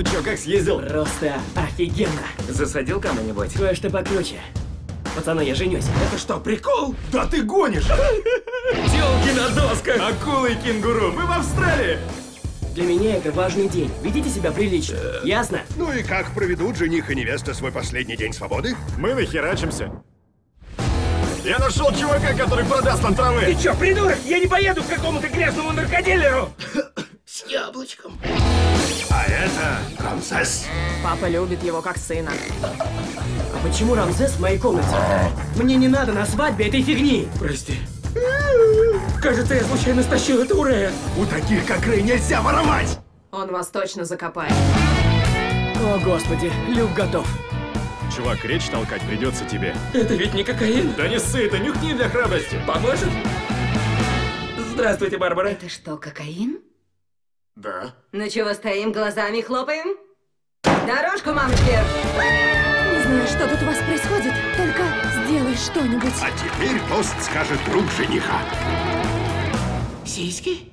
Ну чё, как съездил? Просто офигенно. Засадил кому-нибудь? Кое-что покруче. Пацаны, я женюсь. Это что, прикол? Да ты гонишь! Тёлки на досках! Акулы и кенгуру, мы в Австралии! Для меня это важный день. Ведите себя прилично. Ясно? Ну и как проведут жених и невеста свой последний день свободы? Мы нахерачимся. Я нашел чувака, который продаст нам травы. Ты чё, придурок? Я не поеду к какому-то грязному наркодилеру! С яблочком. А это Рамзес. Папа любит его как сына. А почему Рамзес в моей комнате? Мне не надо на свадьбе этой фигни. Прости. Кажется, я случайно стащил это у Рэя. У таких, как Рэй, нельзя воровать! Он вас точно закопает. О, господи, Люк готов. Чувак, речь толкать придется тебе. Это ведь не кокаин. Да не ссы, это нюхни для храбрости. Поможет? Здравствуйте, Барбара. Это что, кокаин? Да. Ну чего стоим, глазами хлопаем? Дорожку, мамочки! Не знаю, что тут у вас происходит, только сделай что-нибудь. А теперь тост скажет друг жениха. Сиськи?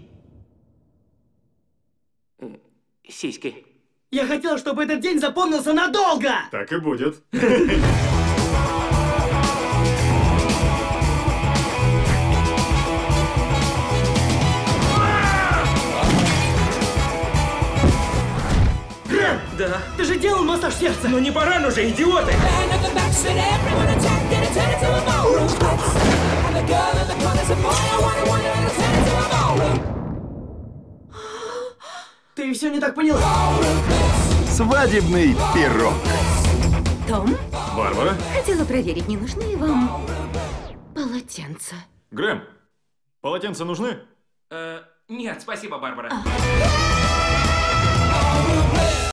Сиськи. Я хотел, чтобы этот день запомнился надолго! Так и будет. Да. Ты же делал массаж сердца! Ну не пора уже, идиоты! Ты все не так поняла. Свадебный пирог. Том, Барбара? хотела проверить, не нужны вам полотенца. Грэм, полотенца нужны? Нет, спасибо, Барбара.